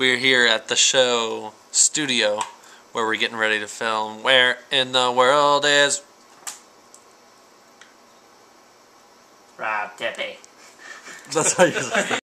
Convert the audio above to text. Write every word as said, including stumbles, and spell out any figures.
We're here at the show studio where we're getting ready to film. Where in the world is Rob Tippy? That's how you say it.